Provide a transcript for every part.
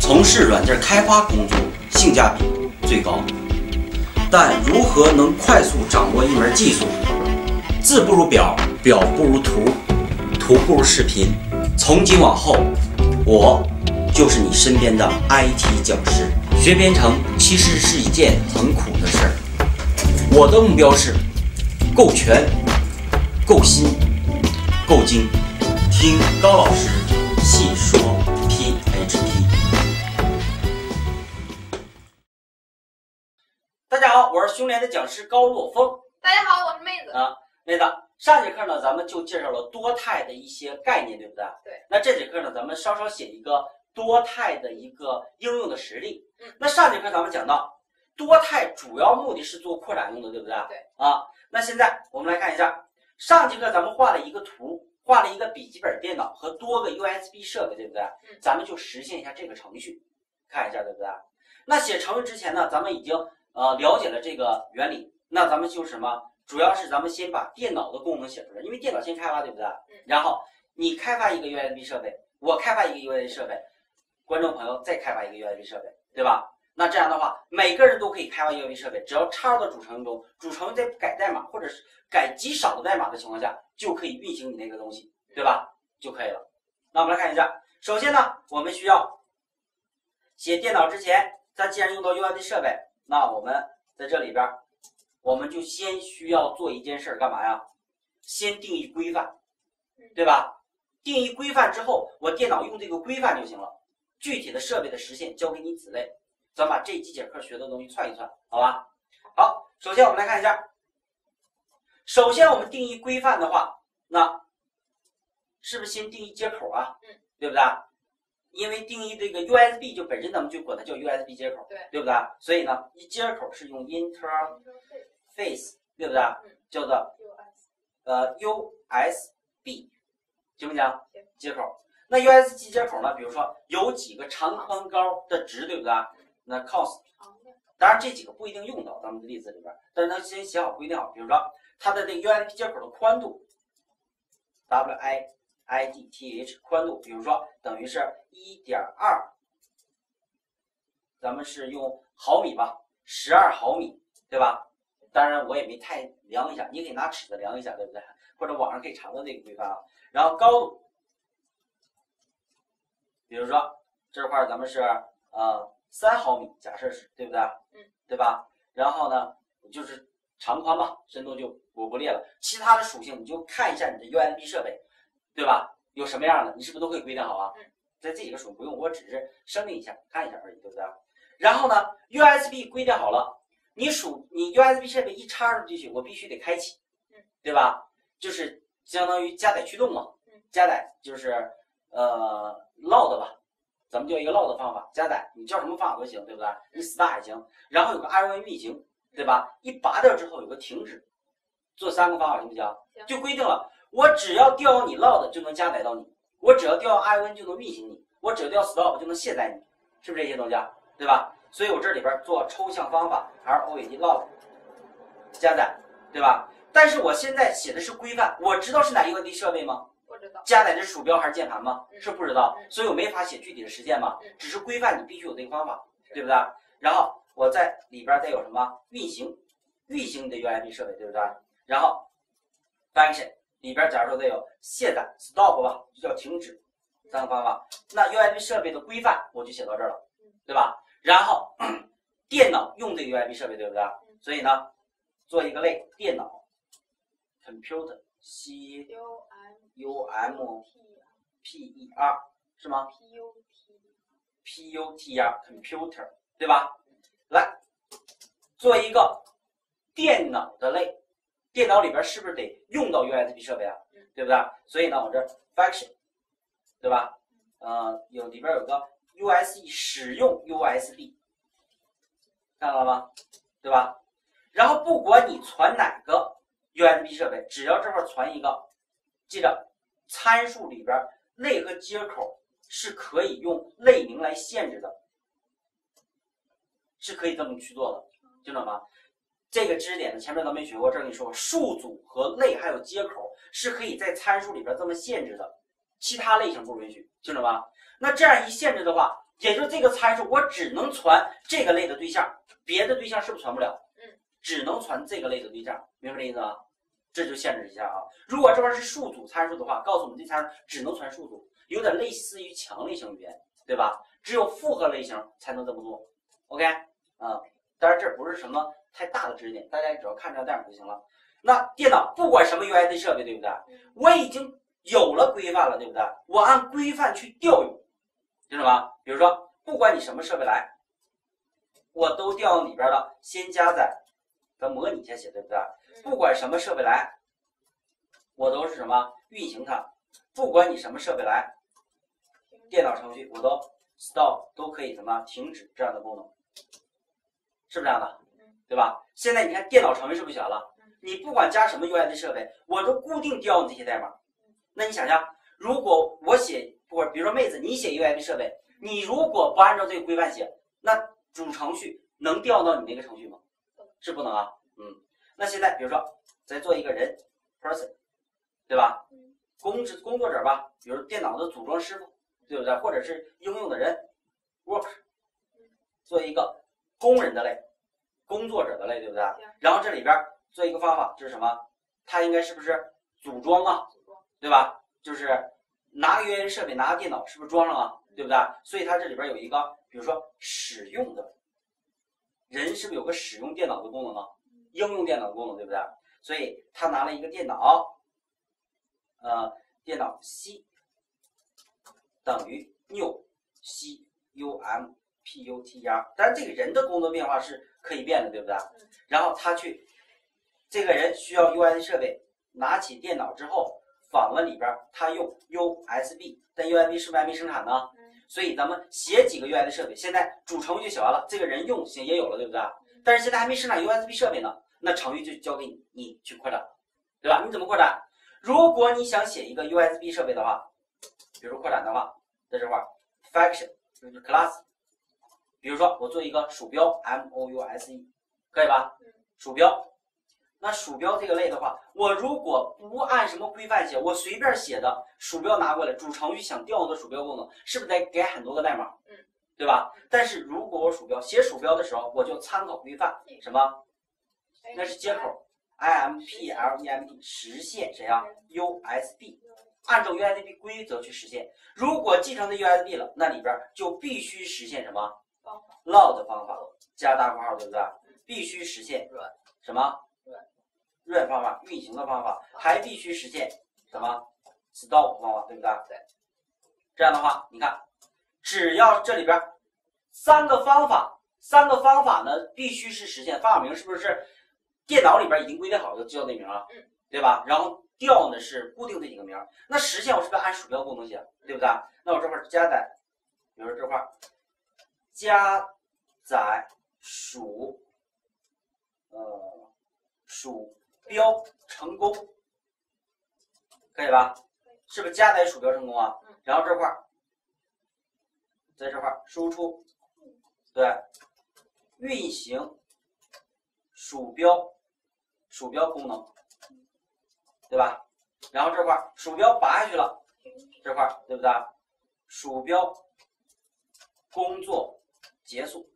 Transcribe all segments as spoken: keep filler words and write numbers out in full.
从事软件开发工作性价比最高。但如何能快速掌握一门技术？字不如表，表不如图，图不如视频。从今往后，我就是你身边的 I T 讲师。学编程其实是一件很苦的事儿。我的目标是够全、够新、够精。听高老师细说 P H P。大家好，我是熊联的讲师高若峰。 大家好，我是妹子。 啊，妹子，上节课呢，咱们就介绍了多态的一些概念，对不对？ 对。那这节课呢，咱们稍稍写一个多态的一个应用的实例。 嗯。 那上节课咱们讲到，多态主要目的是做扩展用的，对不对？ 对。 啊，那现在我们来看一下，上节课咱们画了一个图，画了一个笔记本电脑和多个 U S B 设备，对不对？ 嗯。 咱们就实现一下这个程序，看一下，对不对？那写程序之前呢，咱们已经呃了解了这个原理，那咱们就是什么？主要是咱们先把电脑的功能写出来，因为电脑先开发，对不对？ 嗯。 然后你开发一个 U S B 设备，我开发一个 U S B 设备，观众朋友再开发一个 U S B 设备，对吧？那这样的话，每个人都可以开发 U S B 设备，只要插入到主程序中，主程序在不改代码或者是改极少的代码的情况下，就可以运行你那个东西，对吧？就可以了。那我们来看一下，首先呢，我们需要写电脑之前，它既然用到 U S B 设备，那我们在这里边，我们就先需要做一件事儿，干嘛呀？先定义规范，对吧？定义规范之后，我电脑用这个规范就行了。具体的设备的实现交给你子类。咱们把这几节课学的东西串一串，好吧？好，首先我们来看一下，首先我们定义规范的话，那是不是先定义接口啊？ 嗯， 对不对？因为定义这个 U S B 就本身咱们就管它叫 U S B 接口， 对， 对不对？所以呢，一接口是用 interface， 对不对？ 嗯， 叫做呃 U S B， 行不行？接口。那 U S B 接口呢？比如说有几个长宽高的值，对不对？那 cos， 当然这几个不一定用到咱们的例子里边，但是它先写好规定好。比如说它的这个 U S B 接口的宽度 W I I D T H 宽度，比如说等于是 一点二， 咱们是用毫米吧，十二毫米，对吧？当然我也没太量一下，你可以拿尺子量一下，对不对？或者网上可以查到这个规范啊。然后高度，比如说这块咱们是呃三毫米，假设是对不对？ 嗯，对吧？然后呢，就是长宽嘛，深度就我不列了。其他的属性你就看一下你的 U S B 设备，对吧？有什么样的，你是不是都可以规定好啊？ 嗯， 在这几个属性不用，我只是声明一下，看一下而已，对不对？然后呢 ，U S B 规定好了，你属你 U S B 设备一插入进去，我必须得开启， 嗯，对吧？就是相当于加载驱动嘛， 嗯，加载就是呃 load 吧。咱们就一个 load 的方法，加载，你叫什么方法都行，对不对？你 start 也行，然后有个 I O N 运行，对吧？一拔掉之后有个停止，做三个方法行不行？就规定了，我只要调你 load 就能加载到你，我只要调 I O N 就能运行你，我只要调 stop 就能卸载你，是不是这些东西啊？对吧？所以我这里边做抽象方法 L O A D log 加载，对吧？但是我现在写的是规范，我知道是哪一个 U S B 设备吗？加载的是鼠标还是键盘吗？是不知道，所以我没法写具体的实现嘛。只是规范你必须有这个方法，对不对？然后我在里边再有什么运行，运行你的 U S B 设备，对不对？然后 function 里边假如说再有卸载 stop 吧，就叫停止，三个方法。那 U S B 设备的规范我就写到这儿了，对吧？然后电脑用这个 U S B 设备，对不对？所以呢，做一个类电脑 computer C U M P E R 是吗 ？P U T R computer 对吧？来做一个电脑的类，电脑里边是不是得用到 U S B 设备啊？对不对？所以呢，我这 function 对吧？呃，有里边有个 U S E 使用 U S B， 看到了吗？对吧？然后不管你传哪个 U S B 设备，只要这块传一个，记着。参数里边类和接口是可以用类名来限制的，是可以这么去做的，听懂吗？这个知识点呢，前面咱没学过，这儿跟你说，数组和类还有接口是可以在参数里边这么限制的，其他类型不允许，听懂吗？那这样一限制的话， 也就是这个参数我只能传这个类的对象，别的对象是不是传不了？ 嗯， 只能传这个类的对象，明白这意思吗？这就限制一下啊。如果这块是数组参数的话，告诉我们这参数只能传数组，有点类似于强类型语言，对吧？只有复合类型才能这么做。OK， 啊，当然这不是什么太大的知识点，大家只要看这个代码就行了。那电脑不管什么 U I D 设备，对不对？我已经有了规范了，对不对？我按规范去调用，知道吗？比如说，不管你什么设备来，我都调用里边的，先加载，咱模拟一下写，对不对？不管什么设备来，我都是什么运行它。不管你什么设备来，电脑程序我都 stop 都可以什么停止这样的功能，是不是这样的？对吧？现在你看电脑程序是不是写完了？你不管加什么 U I D 设备，我都固定调用这些代码。那你想想，如果我写或者比如说妹子你写 U I D 设备，你如果不按照这个规范写，那主程序能调到你那个程序吗？是不能啊。嗯，那现在比如说再做一个人 person， 对吧？工职工作者吧，比如电脑的组装师傅，对不对？或者是应用的人 work， 做一个工人的类，工作者的类，对不对？然后这里边做一个方法，这是什么？它应该是不是组装啊？对吧？就是拿个 U I D 设备，拿个电脑，是不是装上啊？对不对？所以它这里边有一个，比如说使用的人，是不是有个使用电脑的功能啊？应用电脑的功能，对不对？所以他拿了一个电脑，呃，电脑 C 等于 new C U M P U T R， 当然这个人的工作变化是可以变的，对不对？然后他去，这个人需要 U I D 设备，拿起电脑之后，访问里边他用 U S B， 但 U S B 是不是还没生产呢？所以咱们写几个 U I D 设备，现在主程序写完了，这个人用行也有了，对不对？但是现在还没生产 U S B 设备呢，那程序就交给你，你去扩展，对吧？你怎么扩展？如果你想写一个 U S B 设备的话，比如扩展的话，在这块 function 就是 class， 比如说我做一个鼠标 M O U S E， 可以吧？鼠标。那鼠标这个类的话，我如果不按什么规范写，我随便写的鼠标拿过来，主程序想调用的鼠标功能，是不是得给很多个代码？ 嗯， 对吧？但是如果我鼠标写鼠标的时候，我就参考规范，什么？那是接口 I M P L E M D 实现谁啊 ？U S B， 按照 U S B 规则去实现。如果继承的 U S B 了，那里边就必须实现什么 ？load 方法加大括号，对不对？必须实现什么？run 方法，运行的方法，还必须实现什么 stop 方法，对不对？ 对。 这样的话，你看，只要这里边三个方法，三个方法呢必须是实现方法名，是不是电脑里边已经规定好就叫那名了？ 嗯， 对吧？然后调呢是固定这几个名，那实现我是不是按鼠标功能写，对不对？那我这块加载，比如说这块加载鼠，呃，鼠。标成功，可以吧？是不是加载鼠标成功啊？然后这块在这块输出，对，运行鼠标鼠标功能，对吧？然后这块鼠标拔下去了，这块对不对？鼠标工作结束，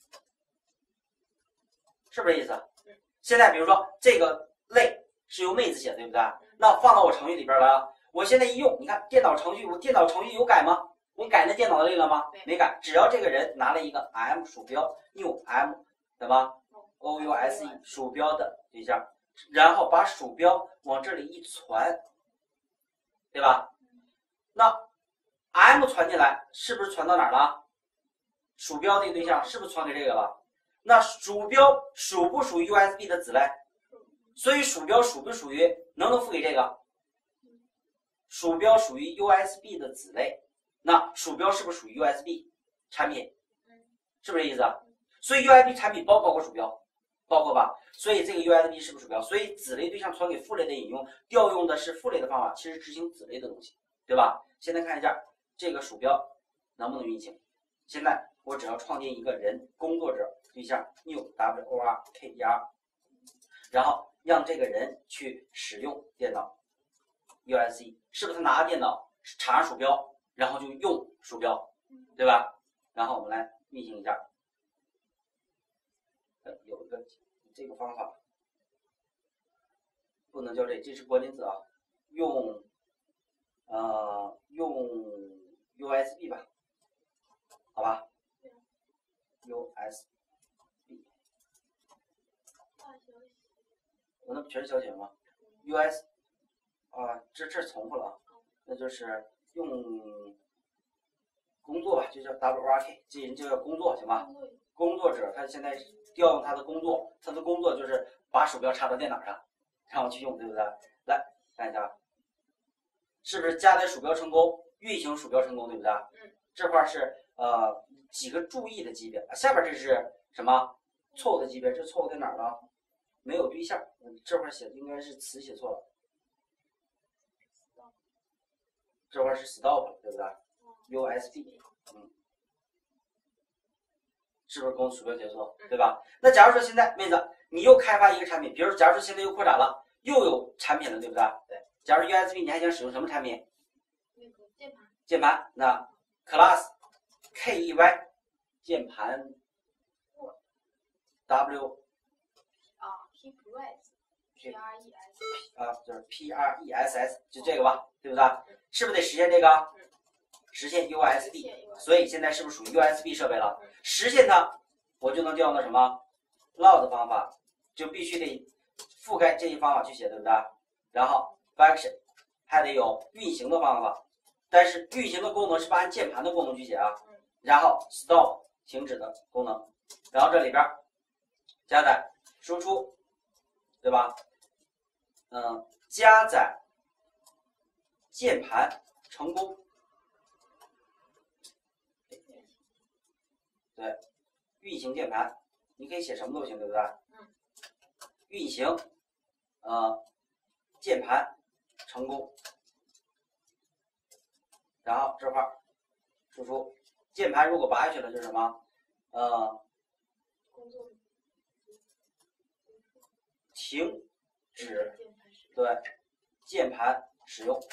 是不是这意思？现在比如说这个类是由妹子写，对不对？那放到我程序里边来了，我现在一用，你看电脑程序，我电脑程序有改吗？我改那电脑的类了吗？没改，只要这个人拿了一个 M 鼠标 new M 什么 O U S E 鼠标的对象，然后把鼠标往这里一传，对吧？那 M 传进来是不是传到哪儿了？鼠标这个对象是不是传给这个了？那鼠标属不属于 U S B 的子类？所以鼠标属不属于能不能付给这个？鼠标属于 U S B 的子类，那鼠标是不是属于 U S B 产品？是不是这意思？所以 U S B 产品包不包括鼠标？包括吧。所以这个 U S B 是不是鼠标？所以子类对象传给父类的引用，调用的是父类的方法，其实执行子类的东西，对吧？现在看一下这个鼠标能不能运行。现在我只要创建一个人工作者对象 new W O R K E R， 然后让这个人去使用电脑 U S B， 是不是他拿电脑插上鼠标，然后就用鼠标，对吧？ 然后我们来运行一下。呃，有一个这个方法，不能叫这，这是关键字啊，用呃用 U S B 吧，好吧 ？U S B， 我那不全是小写吗 ？U S 啊，这这重复了啊，那就是用工作吧，就叫 W R K， 这人就叫工作，行吧？工作者他现在调用他的工作，他的工作就是把鼠标插到电脑上，让我去用，对不对？来看一下，是不是加载鼠标成功，运行鼠标成功，对不对？ 嗯。 这块是呃几个注意的级别，下边这是什么？错误的级别，这错误在哪儿呢？没有对象，这块写的应该是词写错了，这块是 stop 了，对不对 ？U S B， 嗯。是不是跟鼠标解锁，对吧？那假如说现在妹子，你又开发一个产品，比如说，假如说现在又扩展了，又有产品了，对不对？对。假如 U S B 你还想使用什么产品？ 那个键盘。 键盘，那 class K E Y 键盘 W 啊 P R E S 啊，就是 P R E S S， 就这个吧，对不对？是不是得实现这个？实现 U S B， 所以现在是不是属于 U S B 设备了？实现它，我就能调用到什么 load 方法，就必须得覆盖这一方法去写，对不对？然后 function 还得有运行的方法，但是运行的功能是不按键盘的功能去写啊。然后 stop 停止的功能，然后这里边加载输出，对吧？嗯，加载键盘成功。对，运行键盘，你可以写什么都行，对不对？ 嗯。 运行，呃，键盘成功，然后这块输出，键盘如果拔下去了就是什么？呃，停止，对，键盘使用，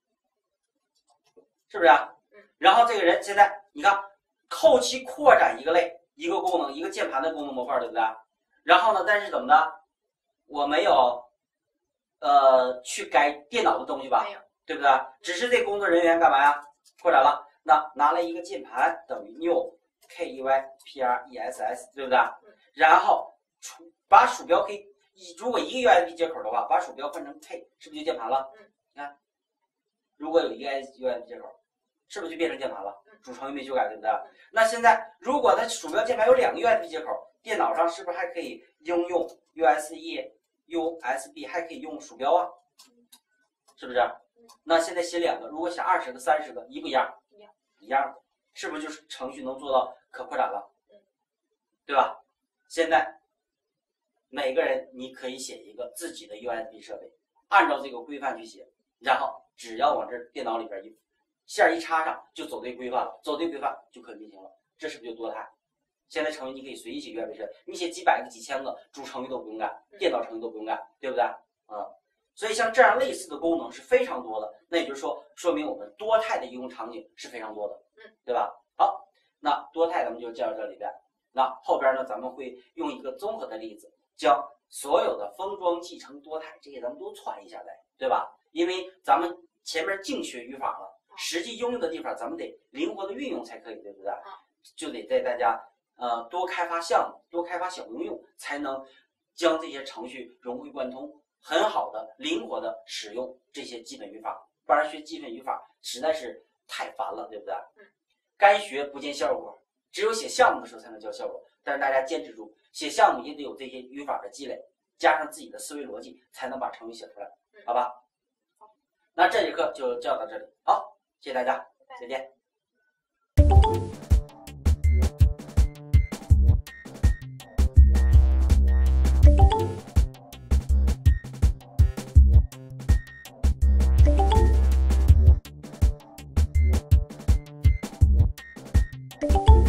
是不是啊？ 嗯。 然后这个人现在你看。后期扩展一个类，一个功能，一个键盘的功能模块，对不对？然后呢，但是怎么的？我没有，呃，去改电脑的东西吧？ 没有， 对不对？只是这工作人员干嘛呀？扩展了，那拿了一个键盘等于 new K E Y P R E S S， 对不对？ 嗯。 然后把鼠标可以，如果一个 U S B 接口的话，把鼠标换成 K， 是不是就键盘了？ 嗯。 你看，如果有一个 U S B 接口，是不是就变成键盘了？主程序没修改，对不对？那现在如果它鼠标键盘有两个 U S B 接口，电脑上是不是还可以应用 U S E、U S B， 还可以用鼠标啊？是不是？那现在写两个，如果写二十个、三十个，一不一样？ 一样， 一样的，是不是就是程序能做到可扩展了？对吧？现在每个人你可以写一个自己的 U S B 设备，按照这个规范去写，然后只要往这电脑里边一线一插上，就走这规范了，走这规范就可以运行了。这是不是就多态？现在程序你可以随意写 U S B 设备，你写几百个、几千个，主程序都不用干，电脑程序都不用干，对不对？嗯，所以像这样类似的功能是非常多的。那也就是说，说明我们多态的应用场景是非常多的， 嗯， 对吧？好，那多态咱们就介绍这里边。那后边呢，咱们会用一个综合的例子，将所有的封装、继承、多态这些咱们都串一下来，对吧？因为咱们前面净学语法了，实际应用的地方咱们得灵活的运用才可以，对不对？就得带大家呃多开发项目，多开发小应用，才能将这些程序融会贯通，很好的灵活的使用这些基本语法。不然学基本语法实在是太烦了，对不对？该学不见效果，只有写项目的时候才能交效果。但是大家坚持住，写项目也得有这些语法的积累，加上自己的思维逻辑，才能把程序写出来，好吧？那这节课就教到这里，好，谢谢大家，再见。you